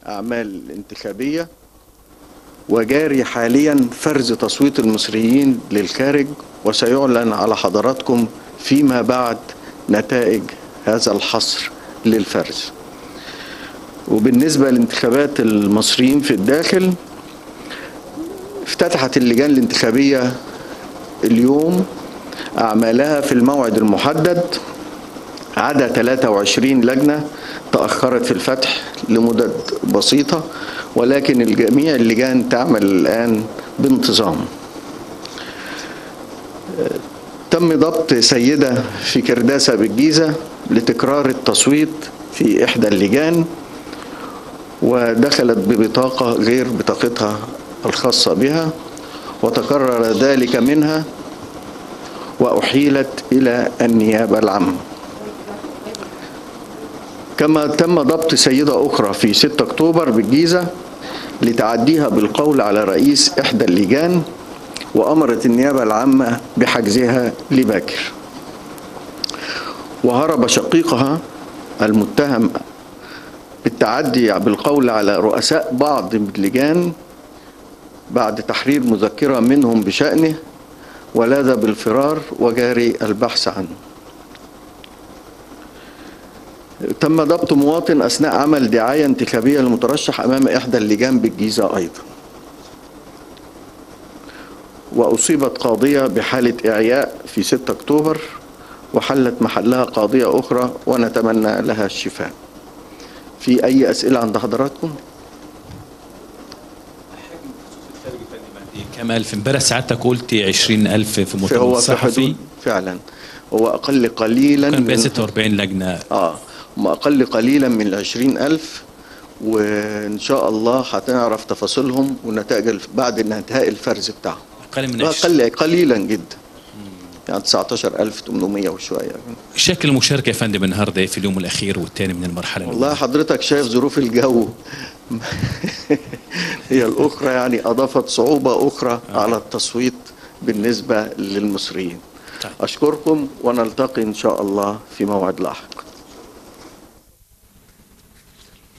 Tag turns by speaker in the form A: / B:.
A: أعمال انتخابية، وجاري حاليا فرز تصويت المصريين للخارج، وسيعلن على حضراتكم فيما بعد نتائج هذا الحصر للفرز. وبالنسبة لانتخابات المصريين في الداخل، افتتحت اللجان الانتخابية اليوم أعمالها في الموعد المحدد، عدا 23 لجنة تأخرت في الفتح لمدة بسيطة، ولكن الجميع اللجان تعمل الآن بانتظام. تم ضبط سيدة في كرداسة بالجيزة لتكرار التصويت في إحدى اللجان، ودخلت ببطاقة غير بطاقتها الخاصة بها، وتكرر ذلك منها وأحيلت إلى النيابة العامة. كما تم ضبط سيدة أخرى في 6 أكتوبر بالجيزة لتعديها بالقول على رئيس إحدى اللجان، وأمرت النيابة العامة بحجزها لباكر. وهرب شقيقها المتهم بالتعدي بالقول على رؤساء بعض اللجان بعد تحرير مذكرة منهم بشأنه، ولاذ بالفرار وجاري البحث عنه. تم ضبط مواطن أثناء عمل دعاية انتخابية للمترشح أمام إحدى اللجان بالجيزة أيضا. وأصيبت قاضية بحالة إعياء في 6 أكتوبر، وحلت محلها قاضية أخرى ونتمنى لها الشفاء. في أي أسئلة عند حضراتكم؟
B: كم ألف؟ امبارح ساعتك قلتي 20,000 في مؤتمر صحفي.
A: فعلا هو أقل قليلا،
B: كان بين 46 لجنة.
A: هم أقل قليلا من 20,000، وإن شاء الله هتعرف تفاصيلهم ونتائج بعد انتهاء الفرز بتاعهم.
B: أقل من 20.
A: قليلا جدا، يعني 19,800 وشوية.
B: شكل المشاركة يا فندم النهارده في اليوم الأخير والثاني من المرحلة الأولى؟
A: والله حضرتك شايف ظروف الجو هي الأخرى، يعني أضافت صعوبة أخرى على التصويت بالنسبة للمصريين. أشكركم ونلتقي إن شاء الله في موعد لاحق.